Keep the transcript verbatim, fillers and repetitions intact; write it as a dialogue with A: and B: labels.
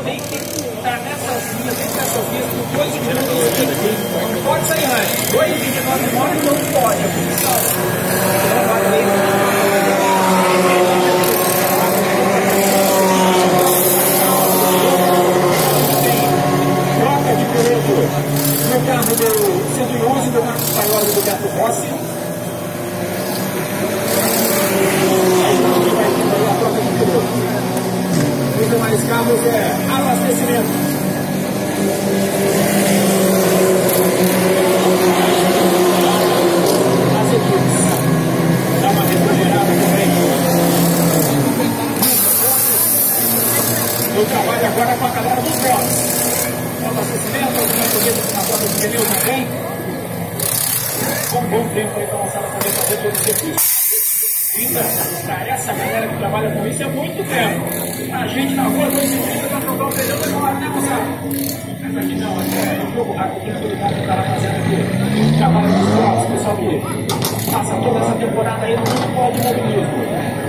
A: tem que estar nessas linhas, tem que nessas linhas por dois minutos. Não pode sair antes. dois e vinte e nove horas não pode. A função não vai ter. Troca de piloto no carro do cento e onze do Marcos Paioli do Beto Rossi. Muito mais carros é abastecimento. As equipes. Dá uma refrigerada também. Eu trabalho agora com a galera dos blocos. Abastecimento, algumas corridas na porta do pneu também. Com um bom tempo aí para a moçada poder fazer todo o serviço. Para essa galera que trabalha com isso é muito tempo. A gente na rua, dois minutos, vai trocar o pneu, vai falar, né, moçada? Mas aqui não, é um pouco rápido, tem todo mundo que está lá fazendo aqui. Trabalha com os blocos, pessoal que passa toda essa temporada aí no mundo de mobilismo.